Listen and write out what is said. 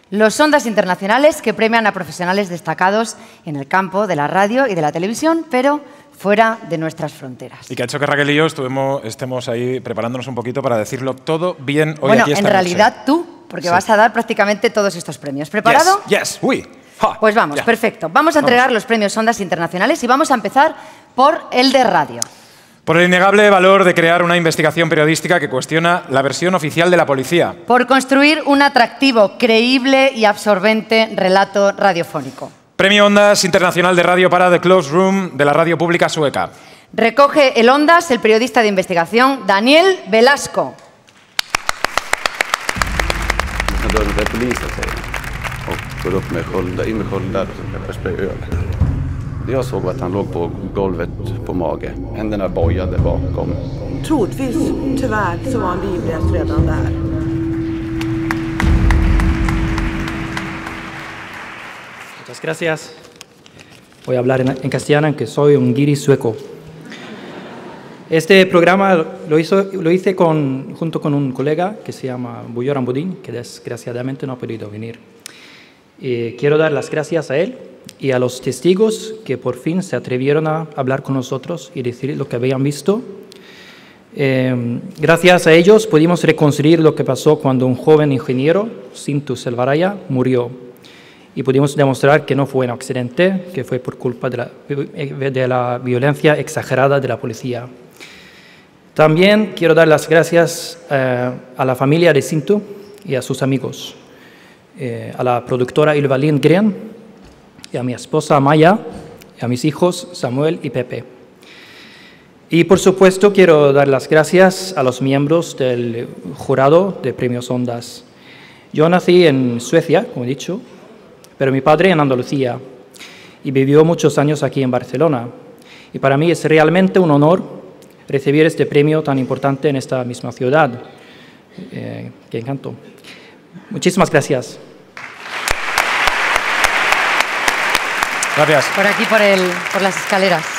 Los Ondas Internacionales, que premian a profesionales destacados en el campo de la radio y de la televisión, pero fuera de nuestras fronteras. Y que ha hecho que Raquel y yo estemos ahí preparándonos un poquito para decirlo todo bien hoy aquí esta noche. Bueno, en realidad tú, porque vas a dar prácticamente todos estos premios. ¿Preparado? Yes, oui. Pues vamos, perfecto. Vamos a entregar los premios Ondas Internacionales y vamos a empezar por el de radio. Por el innegable valor de crear una investigación periodística que cuestiona la versión oficial de la policía. Por construir un atractivo, creíble y absorbente relato radiofónico. Premio Ondas Internacional de Radio para The Closed Room de la radio pública sueca. Recoge el Ondas el periodista de investigación Daniel Velasco. Jag såg att han låg på golvet på mage. Händerna bojade bakom. Troligtvis, tyvärr, så var han livrädd redan där. Muchas gracias. Voy a hablar en castellano, aunque soy un guiri sueco. Este programa lo hice junto con un colega que se llama Bujoran Budin, que desgraciadamente no ha podido venir. Quiero dar las gracias a él y a los testigos que por fin se atrevieron a hablar con nosotros y decir lo que habían visto. Gracias a ellos pudimos reconstruir lo que pasó cuando un joven ingeniero, Sintu Selvaraya, murió. Y pudimos demostrar que no fue un accidente, que fue por culpa de la violencia exagerada de la policía. También quiero dar las gracias a la familia de Sintu y a sus amigos, a la productora Ylva Lindgren, y a mi esposa Maya, y a mis hijos Samuel y Pepe. Y por supuesto quiero dar las gracias a los miembros del jurado de Premios Ondas. Yo nací en Suecia, como he dicho, pero mi padre en Andalucía y vivió muchos años aquí en Barcelona. Y para mí es realmente un honor recibir este premio tan importante en esta misma ciudad. Qué encanto. Muchísimas gracias. Gracias. Por aquí, por las escaleras.